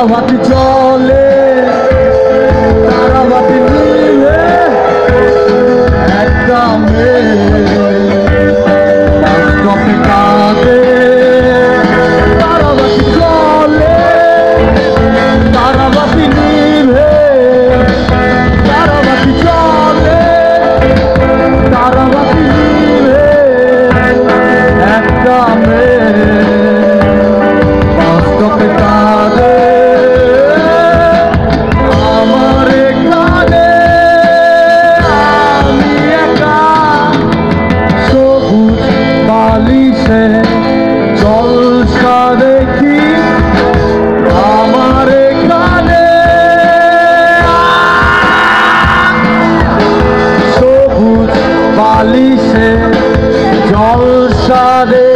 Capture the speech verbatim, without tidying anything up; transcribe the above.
তারাবাতি চলে তারাবাতি নিয়ে একটা মেয়ে বাস্তবে কাঁদে তারাবাতি চলে তারাবাতি নিভে তারাবাতি চলে তারাবাতি নিভে একটা মেয়ে বাস্তবে কাঁদে আমার এখানে আমি একা সবুজ বালিশে জলসা দেখি আমার এখানে সবুজ বালিশে জলসা দেখি